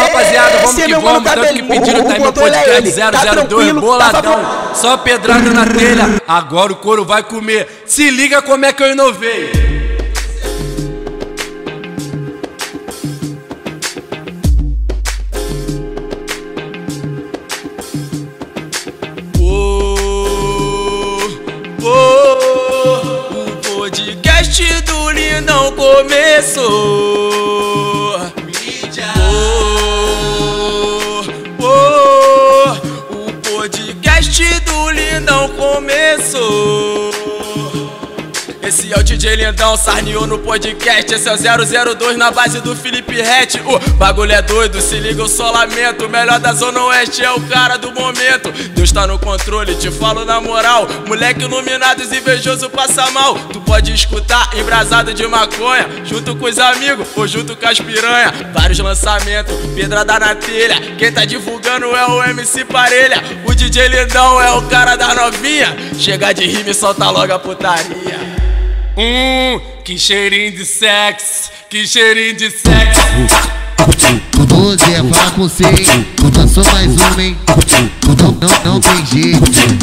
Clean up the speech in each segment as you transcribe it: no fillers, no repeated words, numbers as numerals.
rapaziada, vamos que vamos. Tanto que pediram, tá aí meu podcast 002, boladão. Só pedrada na telha, agora o couro vai comer. Se liga como é que eu inovei. O podcast do Lindão começou. Mídia. O podcast do Lindão começou. Esse é o DJ Lindão, sarneou no podcast. Esse é o 002 na base do Felipe Hatch. O bagulho é doido, se liga, eu só lamento. O melhor da Zona Oeste é o cara do momento. Deus tá no controle, te falo na moral. Moleque iluminado, invejoso passa mal. Tu pode escutar embrasado de maconha, junto com os amigos ou junto com as piranha. Vários lançamentos, pedrada na telha. Quem tá divulgando é o MC Parelha. O DJ Lindão é o cara da novinha. Chega de rima e solta logo a putaria. Que cheirinho de sexo, que cheirinho de sexo. Ô Zé, fala com cê, lançou mais uma, hein? Não tem jeito.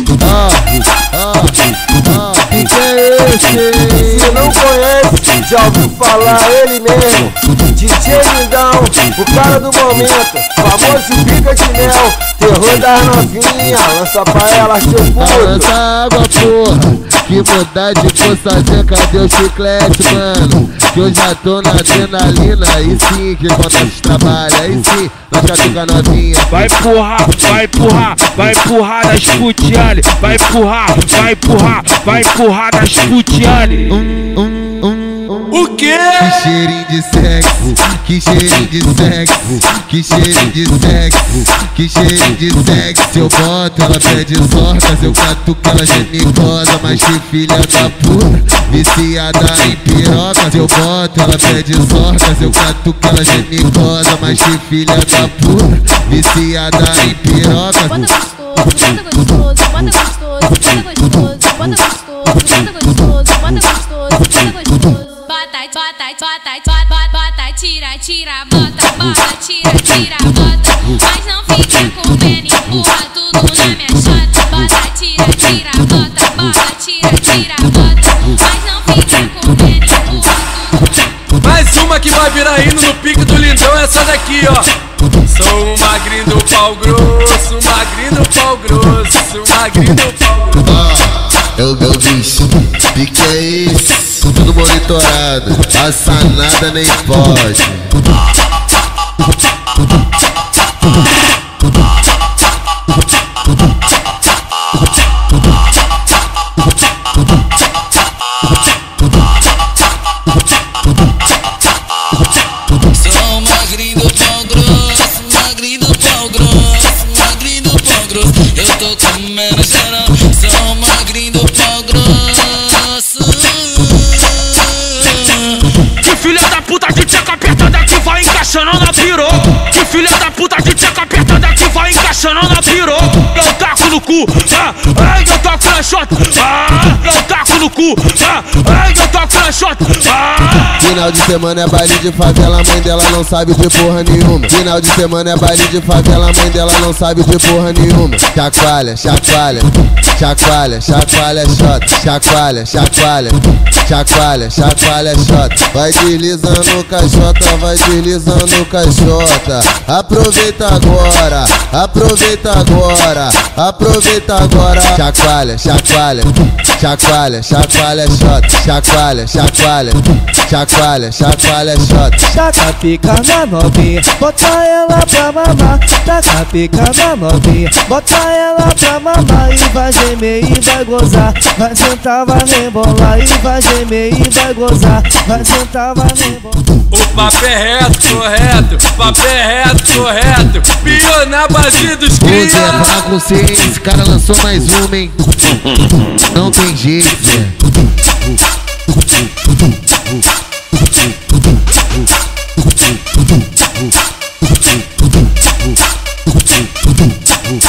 Que é esse? Se não conhece, já ouviu falar ele mesmo. DJ Lindão, o cara do momento, famoso pica de mel, terror das novinhas, lança pra ela seu puto. Lança água, porra, que mudar de poçazinha, cadê o chiclete, mano? Que eu já tô na adrenalina, aí sim que quando nós trabalha, aí sim nós catuca novinha. Vai empurrar, vai empurrar, vai empurrar das putiane. Vai empurrar, vai empurrar, vai empurrar das putiane. O quê? Que cheirinho de sexo, que cheirinho de sexo, que cheirinho de sexo, que cheirinho de sexo. Se eu boto, ela pede sorte, se eu catuco, ela genicosa. Mas que filha da puta, viciada em piroca. Se eu boto, ela pede sorte, se eu catuco, ela genicosa. Mas que filha da puta, viciada em piroca. Bota gostoso, bota gostoso, bota gostoso, bota gostoso, bota gostoso, bota gostoso, bota gostoso. Bota, tira, bota, tira, bota. Mas não fica comendo, empurra tudo na minha chota. Bota, tira, bota, tira, bota. Mas não fica comendo, empurra tudo. Mais uma que vai virar hino no pique do Lindão, essa daqui, ó. Sou um magrinho do pau grosso, magrinho do pau grosso, magrinho do pau grosso. Eu bicho, pique é esse? Tudo monitorado, passa nada nem pode. Sou magrinho do pau grosso, magrinho do pau grosso, magrinho do pau grosso. Eu tô comendo geral, sou magrinho do pau grosso. Que filha da puta de tcheca apertada que vai encaixando na pirou. Que filha da puta de tcheca apertada que vai encaixando na pirou. Eu taco no cu, eu toco na shot. Eu taco no cu, eu toco na shot. Final de semana é baile de favela, mãe dela não sabe de porra nenhuma. Final de semana é baile de favela, mãe dela não sabe de porra nenhuma. Chacoalha, chacoalha, chacoalha, chacoalha, shot. Chacoalha, chacoalha, chacoalha, chacoalha, shot. Vai deslizando caixota, vai deslizando caixota. Aproveita agora, aproveita agora, aproveita agora. Chacoalha, chacoalha, chacoalha, chacoalha, shot. Chacoalha, chacoalha, chacoalha, chacoalha, shot. Taca pica na novinha, bota ela pra mamar. Taca pica na novinha, bota ela pra mamar. E vai gemer e vai gozar, vai sentar, vai rebolar. E vai gemer e vai gozar, vai sentar, vai rebolar. O papo é reto, correto, papo é reto, correto. Pior na base dos Ô Zé, cria. fala com cê, esse cara lançou mais uma, hein? Não tem jeito, Zé.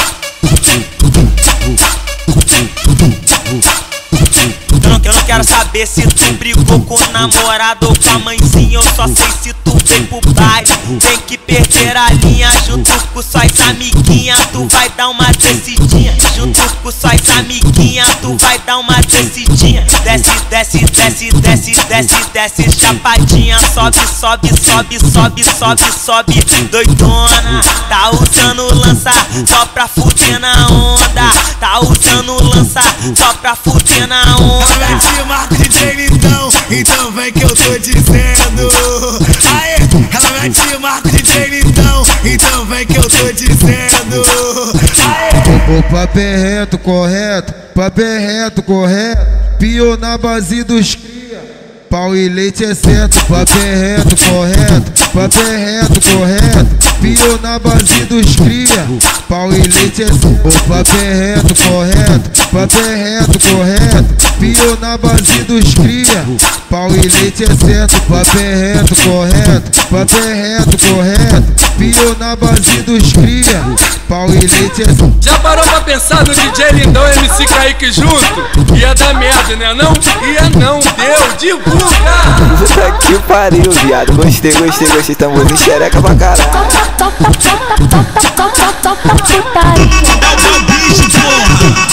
Eu não quero saber saber se tu brigou com o namorado ou com a mãezinha. Eu só sei se tu vem pro baile. Tem que perder a linha junto com suas amiguinhas. Tu vai dar uma descidinha. Junto com suas amiguinhas, tu vai dar uma descidinha. Desce, desce, desce, desce, desce, desce, chapadinha. Sobe, sobe, sobe, sobe, sobe, sobe, doidona. Tá usando lança só pra fuder na onda. Tá usando lança só pra fuder na onda. Ela mete marca DJ Lindão, então vem que eu tô dizendo. Aê, ela mete marca DJ Lindão, então vem que eu tô dizendo. Aê. O papo é reto, correto, papo é reto, correto. Pio na base dos cria, pau e leite é certo. Papo é reto, correto, papo é reto, correto. Pio na base dos cria, pau e leite é certo. O papo é reto, correto, papo é reto, correto. Pio na base dos cria, pau e leite é certo. Papo é reto, correto, papo é reto, correto. Pio na base dos cria, pau e leite é certo. Já parou pra pensar no DJ Lindão e MC Kaique junto? Ia dar merda, né não? Ia não, deu, divulga! Puta que pariu, viado. Gostei, gostei, gostei. Tamborzinho xereca pra caralho. É o bicho, porra!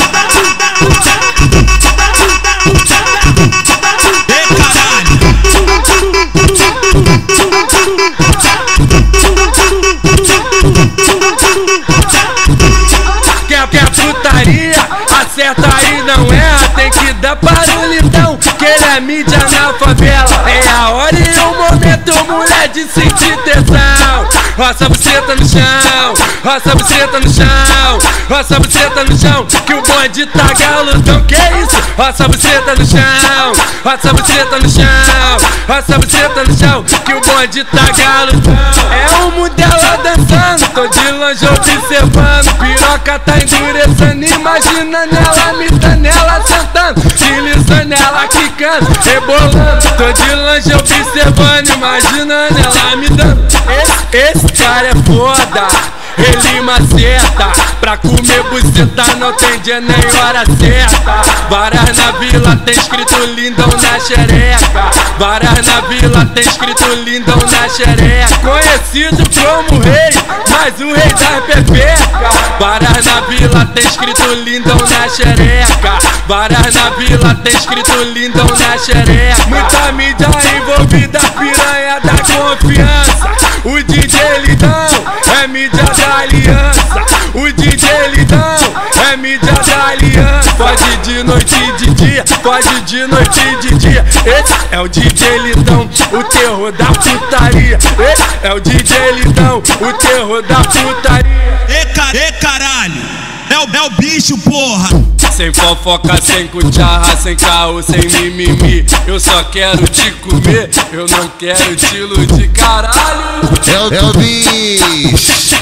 Quer putaria? Acerta aí, não erra. Tem que dar para o Lindão, que ele é mídia na favela. É a hora e o momento, mulher, de sentir tesão. Roça a buceta no chão, roça a buceta no chão, roça a buceta no chão, que o bonde tá galudão. Que isso? Roça a buceta no chão, roça a buceta no chão, roça a buceta no chão, que o bonde tá galudão. É o mundo dela dançando, tô de longe observando. Piroca tá endurecendo, imagina nela, me dando ela sentando, deslizando ela quicando, rebolando. Tô de longe observando, imagina nela me dando. Esse cara é foda, ele maceta. Pra comer buceta não tem dia nem hora certa. Varas na vila tem escrito Lindão na xereca. Varas na vila tem escrito Lindão na xereca. Conhecido como rei, mas o rei da pepeca. Varas na vila tem escrito Lindão na xereca. Varas na vila tem escrito Lindão na xereca. Muita mídia envolvida, piranha da confiança. O DJ Lindão é mídia da aliança. O DJ Lindão é mídia da aliança. Pode de noite e de dia, pode de noite e de dia. Esse é o DJ Lindão, o terror da putaria. Esse é o DJ Lindão, o terror da putaria. Ê caralho, é o bicho, porra. Sem fofoca, sem cucharra, sem caô, sem mimimi. Eu só quero te comer, eu não quero te iludir, caralho. É o bicho.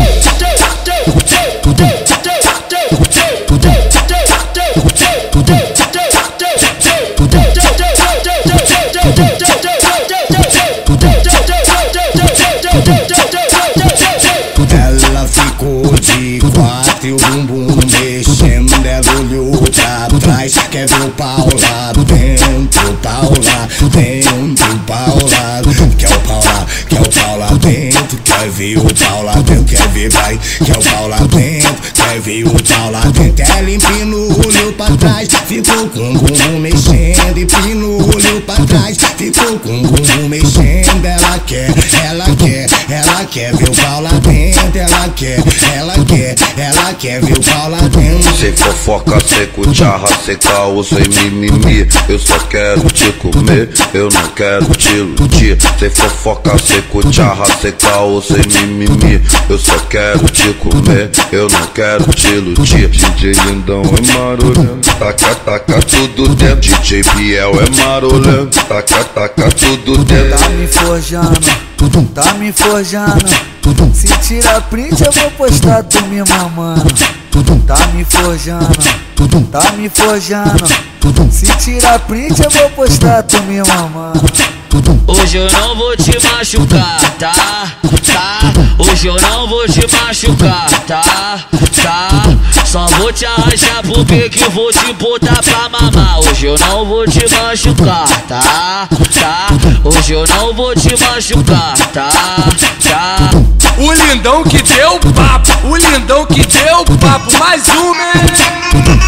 Ela ficou de quatro e o bumbum mexendo. Ela olhou pra trás, quer ver o pau lá dentro, pau lá dentro, pau lá. Quer o pau lá, quer o pau lá dentro, quer ver o pau lá dentro, quer ver, vai, quer o pau lá dentro, quer ver o pau lá dentro. Ela empinou, olhou pra trás, ficou com o bumbum mexendo. Empinou, olhou pra trás, ficou com o bumbum mexendo. Ela quer, ela quer, ela quer ver o pau lá dentro. Ela quer, ela quer, ela quer ver o pau lá dentro. Sem fofoca, sem cucharra, sem caô, sem mimimi. Eu só quero te comer, eu não quero te iludir. Sem fofoca, sem cucharra, sem caô, sem mimimi. Eu só quero te comer, eu não quero te iludir. DJ Lindão é marolhando, taca, taca tudo dentro. DJ Biel é marolhando, taca, taca tudo dentro. Tá me forjando, tá me forjando. Se tira print eu vou postar tu me mamando. Tá me forjando, tá me forjando. Se tira print eu vou postar tu me mamando. Hoje eu não vou te machucar, tá? Tá? Hoje eu não vou te machucar, tá? Tá? Só vou te te arranjar porque que vou te botar pra mamar. Hoje eu não vou te machucar, tá? Hoje eu não vou te machucar, tá? O lindão que deu papo, o lindão que deu papo. Mais uma, hein?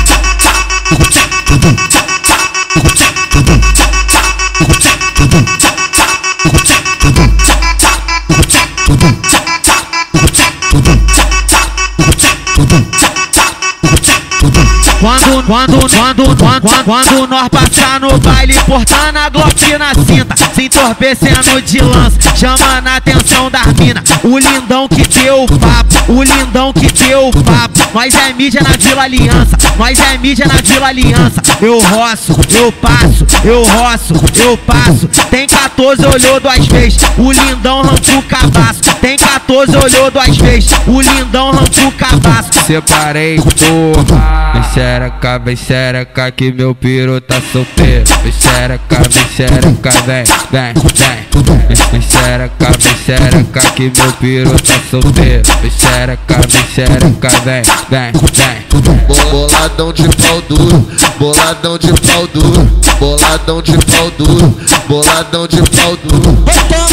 Quando nós passar no baile, portando a Glock na cinta, se entorpecendo de lança, chamando a atenção das mina. O lindão que deu papo, o lindão que deu papo. Nós é mídia na Vila Aliança, nós é mídia na Vila Aliança. Eu roço, eu passo, eu roço, eu passo. Tem 14, olhou 2 vezes, o lindão arrancou o cabaço. Tem 14, olhou 2 vezes, o lindão arrancou o cabaço. Separei, porra. Vem xereca que meu piru tá solteiro. Vem xereca, vem. Vem xereca que meu piru tá solteiro. Vem xereca, vem. Boladão de pau duro, boladão de pau duro, boladão de pau duro, boladão de pau duro.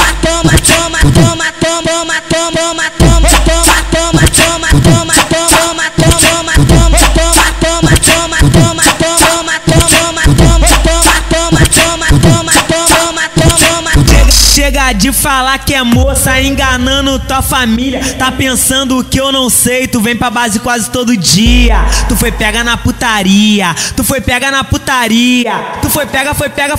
Chega de falar que é moça, enganando tua família. Tá pensando que eu não sei, tu vem pra base quase todo dia. Tu foi pega na putaria, tu foi pega na putaria. Tu foi pega na putaria.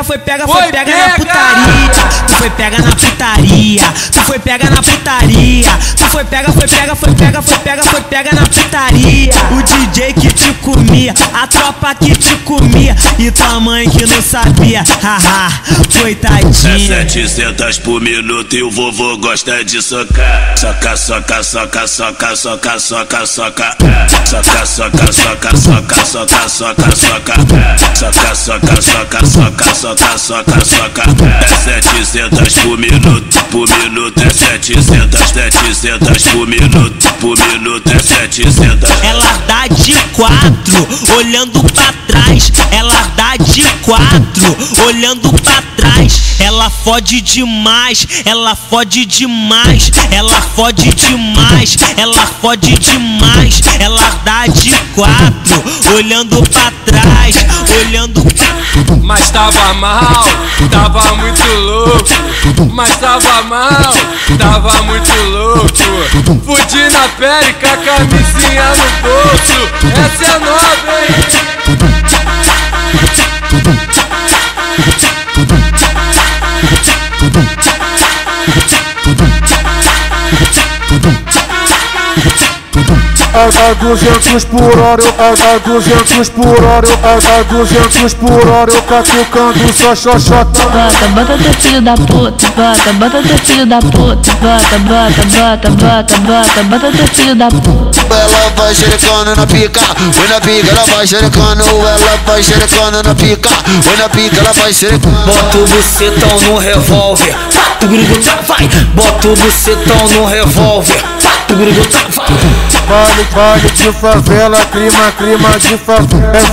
Tu foi pega na putaria, tu foi pega na putaria. Tu foi pega na putaria. O DJ que te comia, a tropa que te comia, e tua mãe que não sabia, haha, coitadinha. É 700 por minuto e o vovô gosta de socar. Soca, soca, soca, soca, soca, soca, soca. Soca, soca, soca, soca, soca, soca, soca. Soca, soca, soca, soca, soca, soca, soca. É 700 por minuto é 700, 700 por minuto é 700. Ela dá de 4, olhando pra trás. Ela dá de 4, olhando pra trás. Ela fode demais, ela fode demais, ela fode demais, ela fode demais. Ela dá de 4, olhando pra trás, olhando pra... Mas tava mal, tava muito louco. Mas tava mal, tava muito louco. Fudi na pele com a camisinha no bolso. Essa é nova, hein? A 200 por hora, a 200 por hora, a 200 por hora, eu catucando só xoxota. Bota teu filho da puta, bota teu filho da puta, bota teu filho da puta. Ela vai xerecando na pica, foi na pica, ela vai xerecando, ela vai xerecando na pica, foi na pica, ela vai xerecando. Bota o bucetão no revólver, tu grita, vai. Bota o bucetão no revólver, tu grita, vai. Vale de favela, clima de favela. É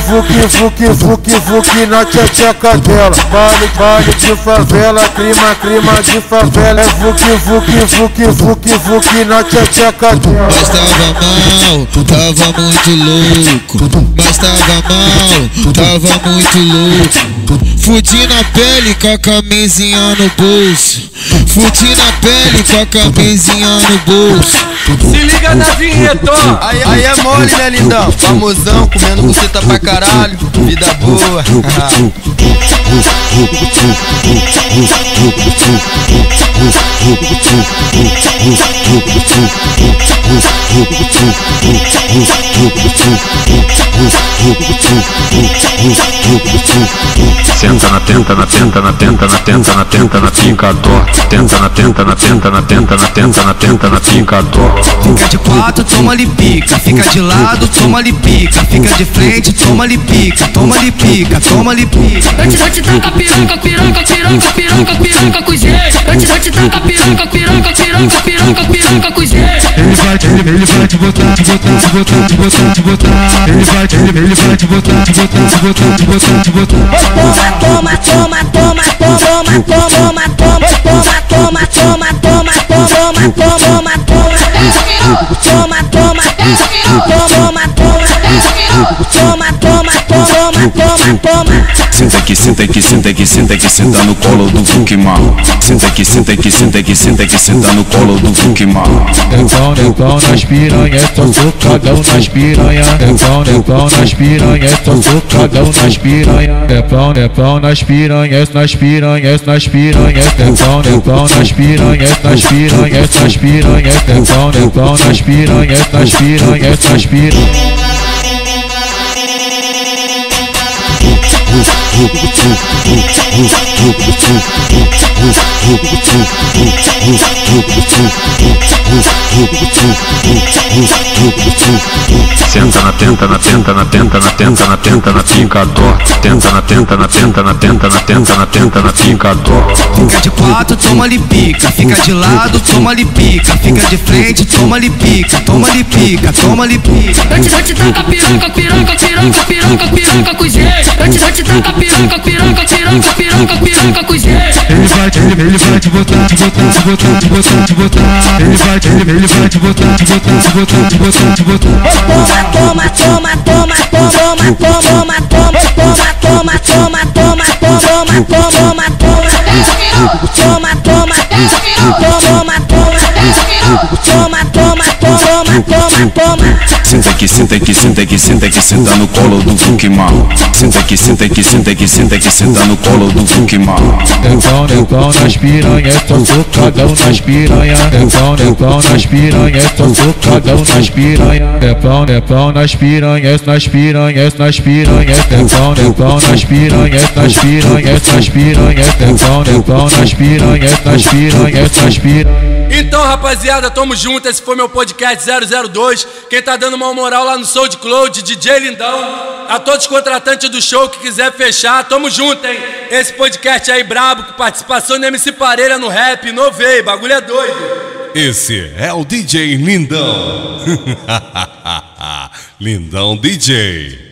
vuki na tcheca dela. Vale de favela, clima de favela. É vuki na tcheca dela. Mas tava muito louco. Mas tava muito louco. Fudi na pele com a camisinha no bolso. Fudi na pele com a camisinha no bolso. Se liga na vinheta, aí é mole, né, lindão? Famosão, comendo buceta pra caralho. Vida boa. Senta na tenta, na tenta, na tenta, na tenta, na tenta, na pinca dó. Tenta na tenta, na tenta, na tenta, na tenta, na tenta, na pinca dó. Fica de 4, toma-lhe pica. Fica de lado, toma-lhe pica. Fica de frente, toma-lhe pica. Toma-lhe pica, toma-lhe pica. Eu te taca piroca, piroca, piroca, piroca, piroca com jeito. Eu te taca piroca, piroca, piroca, piroca, piroca com jeito. Ele vai te botar, te botar, te botar, te botar, te botar. Ele vai te botar, te botar, te botar, te botar, te botar. Toma, toma, toma, toma, toma, toma, toma, toma, toma, toma, toma, toma, toma, toma, toma, toma, toma. Senta aqui, senta aqui, senta aqui, senta aqui, senta no colo do Funk Mal. Senta aqui, senta aqui, senta aqui, senta aqui, senta no colo do Funk Mal. Negão nas piranhas, tô socadão nas piranhas. Negão nas piranhas, tô socadão nas piranhas. Negão nas piranhas, nas piranhas, nas piranhas. Negão nas piranhas, nas piranhas, nas piranhas. Negão nas piranhas, nas piranhas, nas piranhas. Senta na tenta, na tenta, na tenta, na tenta, na tenta, na pinca torta. Tenta na tenta, na tenta, na tenta, na tenta, na tenta, na pinca torta. Fica de quatro, toma-lhe pica. Fica de lado, toma-lhe pica. Fica de frente, toma-lhe pica. Toma-lhe pica, toma-lhe pica. Eu te taca piroca, piroca, piroca, piroca, piroca com jeito. Eu te taca piroca, piroca, piroca, piroca, piroca com jeito. Ele vai te botar, te botar, te botar, te botar, te botar. Ele vai te botar, te botar, te botar, te botar, te botar. Toma, toma, toma, toma, toma, toma, toma, toma, toma, toma, toma, toma, toma, toma, toma, toma. Senta aqui, senta aqui, senta aqui, senta aqui, senta no colo do Funk Mal. Senta aqui, senta aqui, senta aqui, senta aqui, senta no colo do Funk Mal. Negão nas piranhas, tô socadão nas piranhas. Negão nas piranhas, tô socadão nas piranhas. Negão nas piranhas, nas piranhas, nas piranhas. Negão nas piranhas, nas piranhas, nas piranhas. Negão nas piranhas, nas piranhas, nas piranhas. Então, rapaziada, tamo junto. Esse foi meu podcast 002. Quem tá dando uma moral lá no SoundCloud, DJ Lindão. A todos os contratantes do show que quiser fechar, tamo junto, hein? Esse podcast aí brabo, com participação de MC Parelha no rap, inovei, bagulho é doido. Esse é o DJ Lindão. Lindão DJ.